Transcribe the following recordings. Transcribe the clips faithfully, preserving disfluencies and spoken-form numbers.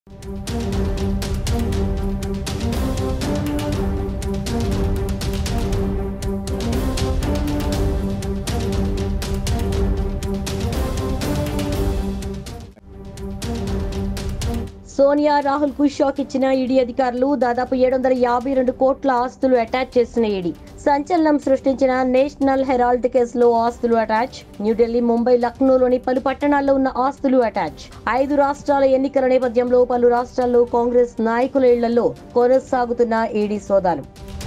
సోనియా రాహుల్ కు షాక్ ఇచ్చిన ఈడీ అధికారులు. దాదాపు ఏడు వందల యాభై రెండు కోట్ల ఆస్తులు అటాచ్ చేసిన ఈడీ సంచలనం సృష్టించిన నేషనల్ హెరాల్డ్ కేసులో ఆస్తులు అటాచ్. న్యూఢిల్లీ, ముంబై, లక్నోలోని పలు పట్టణాల్లో ఉన్న ఆస్తులు అటాచ్. ఐదు రాష్ట్రాల ఎన్నికల నేపథ్యంలో పలు రాష్ట్రాల్లో కాంగ్రెస్ నాయకుల ఇళ్లలో కొనసాగుతున్న ఈడీ సోదాలు.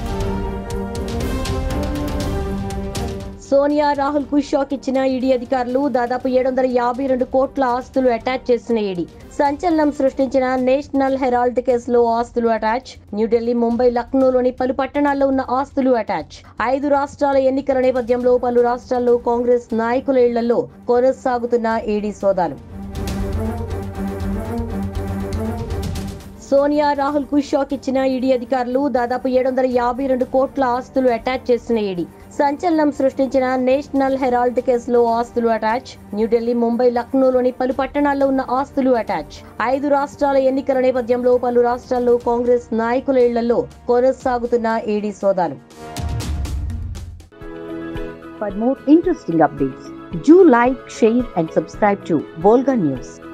సోనియా రాహుల్ కు షాక్ ఇచ్చిన ఈడీ అధికారులు. దాదాపు ఏడు వందల యాభై రెండు కోట్ల ఆస్తులు అటాచ్ చేసిన ఈడీ సంచలనం సృష్టించిన నేషనల్ హెరాల్డ్ కేసులో ఆస్తులు అటాచ్. న్యూఢిల్లీ, ముంబై, లక్నోలోని పలు పట్టణాల్లో ఉన్న ఆస్తులు అటాచ్. ఐదు రాష్ట్రాల ఎన్నికల నేపథ్యంలో పలు రాష్ట్రాల్లో కాంగ్రెస్ నాయకుల ఇళ్లలో కొనసాగుతున్న ఈడీ సోదాలు. సోనియా రాహుల్ కు షాక్ ఇచ్చిన ఈడీ అధికారులు. దాదాపు ఏడు వందల యాభై రెండు కోట్ల ఆస్తులు అటాచ్ చేసిన ఈడీ సంచలనం సృష్టించిన నేషనల్ హెరాల్డ్ కేసులో ఆస్తులు అటాచ్. న్యూఢిల్లీ, ముంబై, లక్నోలోని పలు పట్టణాల్లో ఉన్న ఆస్తులు అటాచ్. ఐదు రాష్ట్రాల ఎన్నికల నేపథ్యంలో పలు రాష్ట్రాల్లో కాంగ్రెస్ నాయకుల ఇళ్లలో కొనసాగుతున్న ఈడీ సోదాలు. For more interesting updates, do like, share and subscribe to Volga News.